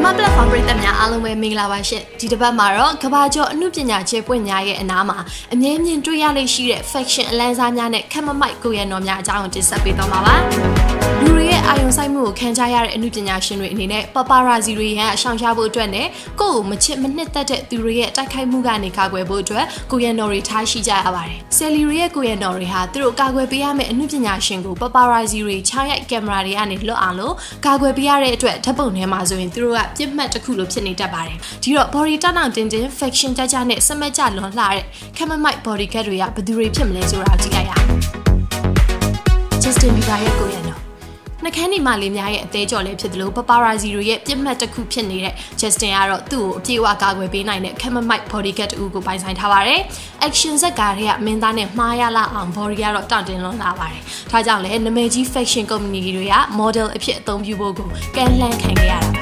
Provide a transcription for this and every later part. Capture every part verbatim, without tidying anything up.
မြန်မာ platform ပရိသတ်များအားလုံးပဲမင်္ဂလာပါရှင်ဒီတစ်ပတ်မှာတော့ကဘာကျော်အမှုပညာချေပွင့်များရဲ့အနားမှာအမြဲမြင်တွေ့ရလိမ့်ရှိတဲ့ faction အလန်းစားများနဲ့ခက်မမိုက်ကိုရတော်များအကြောင်းတင်ဆက်ပေးသွားမှာပါလူတွေရဲ့အာယုံစိုက်မှုကိုခံကြရတဲ့အမှုပညာရှင်တွေအနေနဲ့ paparazzi တွေရန်အဆောင်ရှားဖို့အတွက်နဲ့ကိုယ့်ကိုမချစ်မနှစ်သက်တဲ့သူတွေရဲ့တိုက်ခိုက်မှုကနေကာကွယ်ဖို့အတွက်ကိုရတော်တွေထားရှိကြရပါတယ်ဆယ်လီတွေရဲ့ကိုရတော်တွေဟာသူတို့ကာကွယ်ပေးရမယ့်အမှုပညာရှင်ကို paparazzi တွေချရိုက်ကင်မရာတွေကနေလွတ်အောင်လို့ကာကွယ်ပေးရတဲ့အတွက်ဓာတ်ပုံထဲမှာဆိုရင်သူတို့ကပြစ်မှတ်တစ်ခုလိုဖြစ်နေတတ်ပါတယ်ဒီတော့ body တောင်းတောင်းတင်းတင်း faction ကြကြနဲ့စမက်ကြလွန်လှတဲ့ Chamomile bodyguard တွေကဘယ်သူတွေဖြစ်မလဲဆိုတာကြည့်လိုက်ရအောင် Justin Bieber ရဲ့ကိုရတော်နှခမ်းနေမလေးများရဲ့အသေးကြော်လေးဖြစ်တယ်လို့ paparazzi တွေရဲ့ပြစ်မှတ်တစ်ခုဖြစ်နေတဲ့ Justin ကတော့သူ့ကိုအပြည့်အဝကာကွယ်ပေးနိုင်တဲ့ Chamomile bodyguard တူကိုပိုင်ဆိုင်ထားပါတယ် action ဇက်ကားတွေကမင်းသားနဲ့မှားရလာအောင် body ကတော့တောင့်တင်းလွန်လာပါတယ်ဒါကြောင့်လည်းနာမည်ကြီး fashion company တွေက model အဖြစ်အသုံးပြုဖို့ကိုကမ်းလှမ်းခံခဲ့ရတာ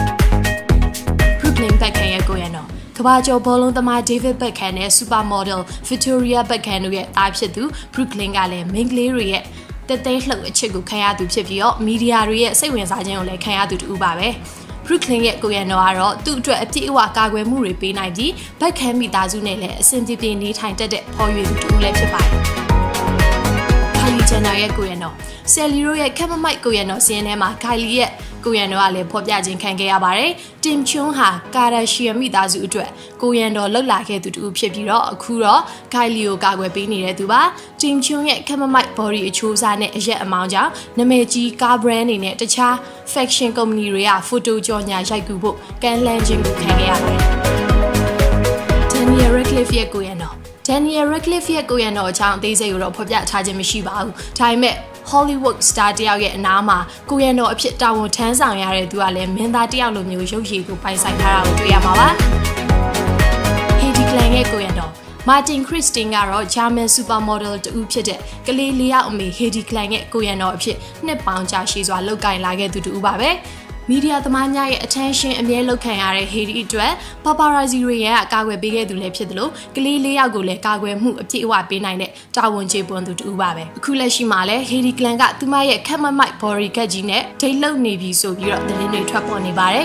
Beckham ရဲ့ကိုရတော်ကဘာကျော်ဘောလုံးသမား David Beckham နဲ့ supermodel Victoria Beckham တို့ရဲ့သားဖြစ်သူ Brooklyn ကလည်းမိန်းကလေးတွေရဲ့တက်သေးလှုပ်အချစ်ကိုခံရသူဖြစ်ပြီးတော့မီဒီယာတွေရဲ့စိတ်ဝင်စားခြင်းကိုလည်းခံရသူတူပါပဲ Brooklyn ရဲ့ကိုရတော်ကတော့သူ့အတွက်အပြည့်အဝကာကွယ်မှုတွေပေးနိုင်ပြီး Beckham မိသားစုနဲ့လည်းအဆင်ပြေပြေနေထိုင်တတ်တဲ့ဖော်ရွေသူတူလည်းဖြစ်ပါတယ် Kylie Jenner ရဲ့ကိုရတော်ဆယ်လီတို့ရဲ့ Chamomile ကိုရတော်စီးရင်ထဲမှာ Kylie ရဲ့ကိုရန်တော်ကလည်းဖော်ပြခြင်းခံခဲ့ရပါတယ်။တင်ချွန်းဟာကာဒါရှီယန်မိသားစုအတွက်ကိုရန်တော်လှုပ်လာခဲ့သူတူဖြစ်ပြီးတော့အခုတော့ Kylie ကိုကာကွယ်ပေးနေတဲ့သူပါ။တင်ချွန်းရဲ့ Chamomile body အချိုးအစားနဲ့အရက်အမောင်းကြောင့်နာမည်ကြီးကား brand တွေနဲ့တခြား fashion company တွေက photo ကြော်ညာရိုက်ကူဖို့ကမ်းလှမ်းခြင်းကိုခံခဲ့ရပါတယ်။ Daniel Radcliff ရဲ့ကိုရန်တော် Daniel Radcliff ရဲ့ကိုရန်တော်အကြောင်းအသေးစိတ်ကိုတော့ဖော်ပြထားခြင်းမရှိပါဘူး။ဒါပေမဲ့Hollywood star တယောက်ရဲ့အနားမှာကိုရန်တော်အဖြစ်တာဝန်ထမ်းဆောင်ရတဲ့သူကလည်းမင်းသားတယောက်လိုမျိုးရုပ်ရည်ကိုပိုင်ဆိုင်ထားတာကိုတွေ့ရမှာပါ Hadid ရဲ့ကိုရန်တော် Martin Christine ကတော့ German supermodel တူဖြစ်တဲ့ကလေးလေးယောက်အမေ Hadid ရဲ့ကိုရန်တော်အဖြစ်နှစ်ပေါင်းကြာရှည်စွာလုပ်ကိုင်လာခဲ့သူတူပါပဲမီဒီယာသမားများရဲ့ attention အမြဲလောက်ခံရတဲ့ Hadid အတွက် paparazzi တွေရဲ့ကာကွယ်ပေးခဲ့သူလည်းဖြစ်တယ်လို့ကလေးလေးယောက်ကိုလည်းကာကွယ်မှုအပြည့်အဝပေးနိုင်တဲ့တာဝန်ကျေပွန်သူတူပါပဲအခုလက်ရှိမှာလည်း Hadid ကသူမရဲ့ Chamomile bodyguard ကြီးနဲ့ဒိတ်လုံနေပြီဆိုပြီးတော့သတင်းတွေထွက်ပေါ်နေပါတယ်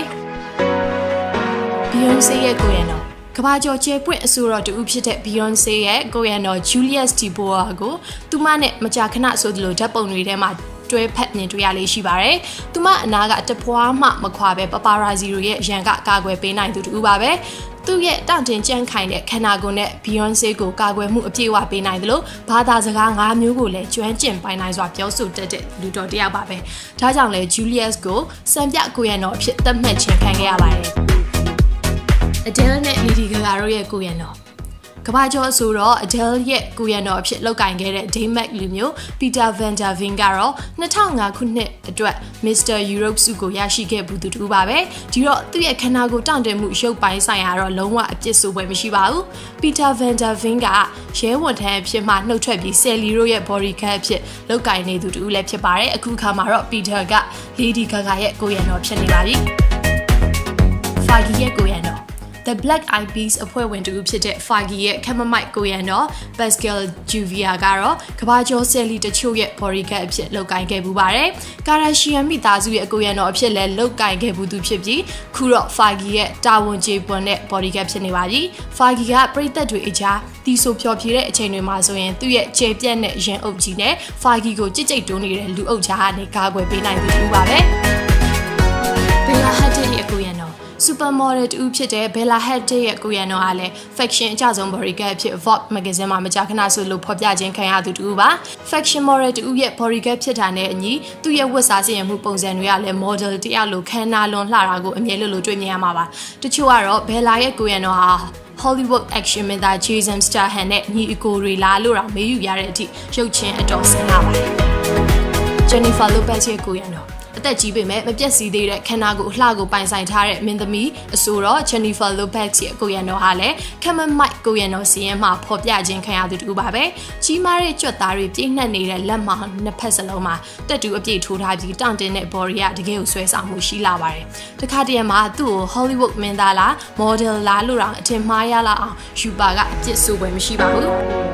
Beyonce ရဲ့ကိုရန်တော်ကဘာကျော်ကျဲပွင့်အဆိုတော်တူဖြစ်တဲ့ Beyonce ရဲ့ကိုရန်တော် Julius Tiboa ကိုသူမနဲ့မကြာခဏဆိုသလိုဓာတ်ပုံတွေထဲမှာတွဲဖက်မြင်တွေ့ရလေးရှိပါတယ်။သူမအနာကတပွားမှမခွာပဲ paparazzi တွေရဲ့ရန်ကကာကွယ်ပေးနိုင်သူတူပါပဲ။သူ့ရဲ့တောင့်တင်ကြံ့ခိုင်တဲ့ခန္ဓာကိုယ်နဲ့ Beyonce ကိုကာကွယ်မှုအပြည့်အဝပေးနိုင်တယ်လို့ဘာသာစကား၅မျိုးကိုလည်းကျွမ်းကျင်ပိုင်နိုင်စွာပြောဆိုတတ်တဲ့လူတော်တစ်ယောက်ပါပဲ။ဒါကြောင့်လည်း Julius ကိုစံပြကိုရန်တော်အဖြစ်သတ်မှတ်ခြင်းခံခဲ့ရပါတယ်။ Adele နဲ့ Lady Gaga တို့ရဲ့ကိုရန်တော်ကဘာကျော်အဆိုတော့ Adele ရဲ့ကိုရန်တော်အဖြစ်လောက်ကင်ခဲ့တဲ့ Daymac လူမျိုး Peter Van Der Veen ကတော့၂၀၀၅ခုနှစ်အတွက် Mister Europe ဆုကိုရရှိခဲ့ဘူးသူတူပါပဲဒီတော့သူ့ရဲ့ခန္ဓာကိုယ်တောင့်တမှုရုပ်ပိုင်းဆိုင်ရာတော့လုံးဝအပြစ်ဆိုပွဲမရှိပါဘူး Peter Van Der Veen ကရဲဝန်ထမ်းအဖြစ်မှနှုတ်ထွက်ပြီး Sally တို့ရဲ့ bodyguard အဖြစ်လောက်ကင်နေသူတူလည်းဖြစ်ပါတယ်အခုခါမှာတော့ Peter က Lady Gaga ရဲ့ကိုရန်တော်ဖြစ်နေပါပြီ Fergie ရဲ့ကိုရန်တော်The Black Eyed Peas အဖွဲ့ဝင်တူဖြစ်တဲ့ Fergie ရဲ့ Chamomile ကိုရန်တော် Pascal Juvia ကတော့ကဘာကျော်ဆယ်လီတချို့ရဲ့ bodyguard အဖြစ်လောက်ကင်ခဲ့ပူပါတယ်။ Kardashian မိသားစုရဲ့ကိုရန်တော်အဖြစ်လဲလောက်ကင်ခဲ့ပူသူဖြစ်ပြီးခုတော့ Fergie ရဲ့တာဝန်ကျေပွန်တဲ့ bodyguard ဖြစ်နေပါပြီ။ Fergie ကပရိသတ်တွေအကြားတီဆိုဖြော်ဖြေတဲ့အချိန်တွေမှာဆိုရင်သူ့ရဲ့ခြေပြက်နဲ့ရင်အုပ်ကြီးနဲ့ Fergie ကိုကြိတ်ကြိတ်တွန်းနေတဲ့လူအုပ်ကြားကနေကာကွယ်ပေးနိုင်သူတူပါပဲ။ Bella Hadid ရဲ့ကိုရန်တော်Supermodel တူဖြစ်တဲ့ Bella Hadid ရဲ့ကိုရန်တော်ကလည်း fashion အကြဆုံး bodyguard ဖြစ် Vogue magazine မှာမကြာခဏဆိုလို့ဖော်ပြခြင်းခံရသူတူပါ fashion model တူရဲ့ bodyguard ဖြစ်တာနဲ့အညီသူ့ရဲ့ဝတ်စားစင်ရမှုပုံစံတွေကလည်း model တယောက်လိုခမ်းနားလွန်လှတာကိုအမြဲလိုလိုတွေ့မြင်ရမှာပါတချို့ကတော့ Bella ရဲ့ကိုရန်တော်ဟာ Hollywood action မင်းသား Jason Statham နဲ့ညီအကိုတွေလားလို့တော့မေးယူရတဲ့အထိရုပ်ချင်းအတော်ဆင်လာပါတယ် Jennifer Lopez ရဲ့ကိုရန်တော်အသက်ကြီးပေမဲ့မပြတ်စည်းသေးတဲ့ခန္ဓာကိုယ်အလှကိုပိုင်ဆိုင်ထားတဲ့မင်းသမီးအဆိုတော့ Jennifer Lopez ရဲ့ကိုရန်တော်ဟာလည်း Chamomile ကိုရန်တော်စီးရင်မှာဖော်ပြခြင်းခံရသူတူပါပဲကြီးမားတဲ့ကြွက်သားတွေပြည့်နှက်နေတဲ့လက်မှာနှစ်ဖက်စလုံးမှာတက်တူအပြည့်ထိုးထားပြီးတောင့်တင်းတဲ့ body ကတကယ်ကိုဆွဲဆောင်မှုရှိလာပါတယ်တခါတည်းမှာသူ့ကို Hollywood မင်းသားလား model လားလို့တော့အထင်မှားရလောက်အောင်ယူပါကအပြစ်ဆိုပွဲမရှိပါဘူး